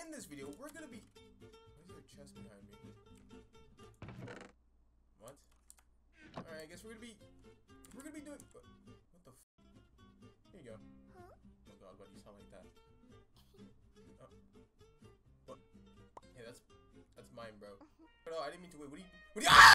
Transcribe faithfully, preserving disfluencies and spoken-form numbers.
in this video, we're gonna be. Why is there a chest behind me? What? Alright, I guess we're gonna be. We're gonna be doing. What the f? Here you go. Huh? Oh god, why do you sound like that? Oh. What? Hey, that's. That's mine, bro. No, I didn't mean to wait. What do you. What do you. Ah!